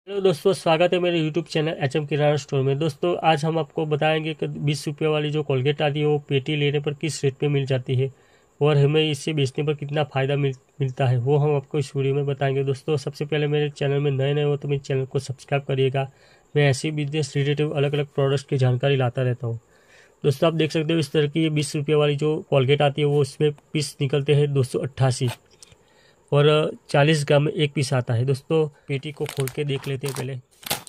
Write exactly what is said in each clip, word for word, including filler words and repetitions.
Hello दोस्तों, स्वागत है मेरे यूट्यूब चैनल एच एम किराना स्टोर में। दोस्तों आज हम आपको बताएंगे कि बीस रुपये वाली जो कोलगेट आती है वो पेटी लेने पर किस रेट पे मिल जाती है और हमें इससे बेचने पर कितना फ़ायदा मिल मिलता है, वो हम आपको इस वीडियो में बताएंगे। दोस्तों सबसे पहले मेरे चैनल में नए नए हो तो मेरे चैनल को सब्सक्राइब करिएगा। मैं ऐसी बिजनेस रिलेटेड अलग अलग प्रोडक्ट्स की जानकारी लाता रहता हूँ। दोस्तों आप देख सकते हो इस तरह की ये बीस रुपये वाली जो कोलगेट आती है वो इसमें पीस निकलते हैं दो सौ अट्ठासी और चालीस ग्राम में एक पीस आता है। दोस्तों पेटी को खोल के देख लेते हैं पहले।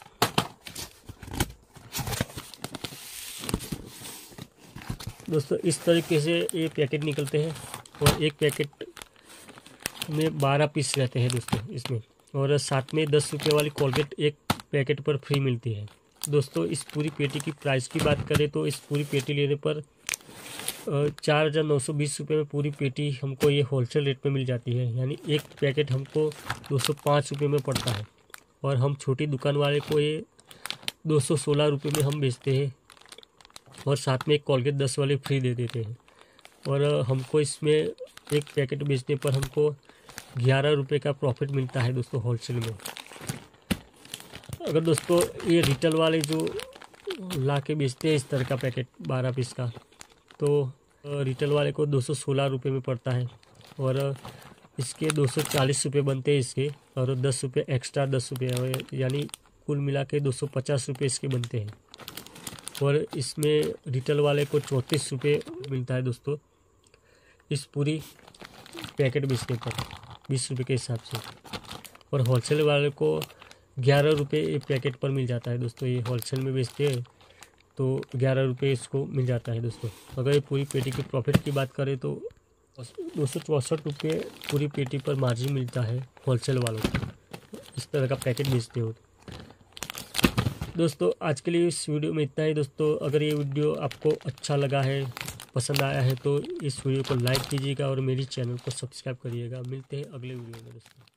दोस्तों इस तरीके से ये पैकेट निकलते हैं और एक पैकेट में बारह पीस रहते हैं दोस्तों इसमें, और साथ में दस रुपये वाली कोलगेट एक पैकेट पर फ्री मिलती है। दोस्तों इस पूरी पेटी की प्राइस की बात करें तो इस पूरी पेटी लेने पर चार हज़ार नौ सौ बीस रुपये में पूरी पेटी हमको ये होलसेल रेट पे मिल जाती है, यानी एक पैकेट हमको दो सौ पाँच रुपये में पड़ता है और हम छोटी दुकान वाले को ये दो सौ सोलह रुपये में हम बेचते हैं और साथ में एक कोलगेट दस वाले फ्री दे देते हैं। और हमको इसमें एक पैकेट बेचने पर हमको ग्यारह रुपये का प्रॉफिट मिलता है दोस्तों होलसेल में। अगर दोस्तों ये रिटेल वाले जो ला के बेचते हैं इस तरह का पैकेट बारह पीस का, तो रिटेल वाले को दो सौ सोलह रुपये में पड़ता है और इसके दो सौ चालीस रुपये बनते हैं इसके, और दस रुपये एक्स्ट्रा दस रुपये यानी कुल मिला के दो सौ पचास रुपये इसके बनते हैं। और इसमें रिटेल वाले को चौंतीस रुपये मिलता है दोस्तों इस पूरी पैकेट बेचने पर बीस रुपये के हिसाब से, और होलसेल वाले को ग्यारह रुपये पैकेट पर मिल जाता है दोस्तों। ये होलसेल में बेचते हैं तो ग्यारह रुपये इसको मिल जाता है दोस्तों। अगर ये पूरी पेटी की प्रॉफिट की बात करें तो दो सौ चौंसठ रुपये पूरी पेटी पर मार्जिन मिलता है होलसेल वालों को, इस तरह का पैकेट बेचते हो। दोस्तों आज के लिए इस वीडियो में इतना ही। दोस्तों अगर ये वीडियो आपको अच्छा लगा है, पसंद आया है तो इस वीडियो को लाइक कीजिएगा और मेरी चैनल को सब्सक्राइब करिएगा। मिलते हैं अगले वीडियो में दोस्तों।